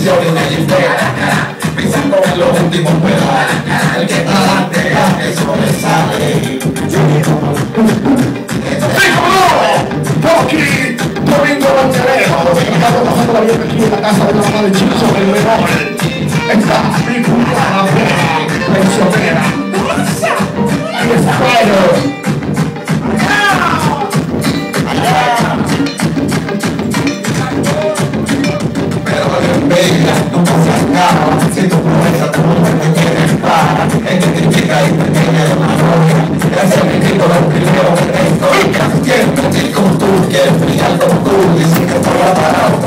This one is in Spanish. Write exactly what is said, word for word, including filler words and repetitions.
posición y una jipera, pisando en los últimos pedales. El que está adelante, eso no le sale. ¡Sí, cómo no! Rocky, Domingo Monterrey, estamos pasando la vida aquí en la casa de la mamá de Chico sobre el menor. Está mi puta pensionera. Y Spider. Nunca se acaba, si tu promesa tu mundo te quiere para, el que critica y pequeña de una novia, es el ridículo del primero que te historia, quiere mentir como tú, quiere brillar como tú, dicen que estoy aparado.